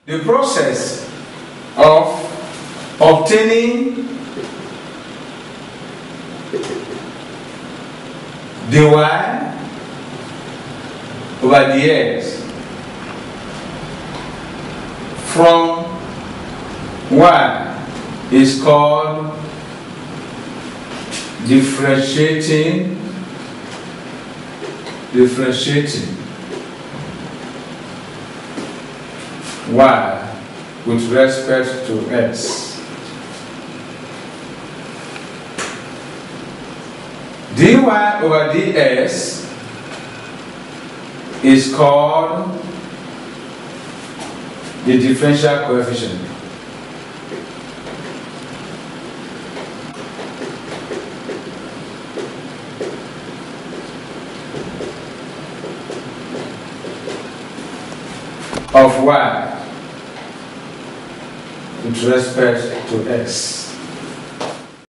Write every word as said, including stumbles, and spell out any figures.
the process of obtaining dy over dx from y is called differentiating differentiating y with respect to x. Dy over dx is called the differential coefficient. Of y with respect to x.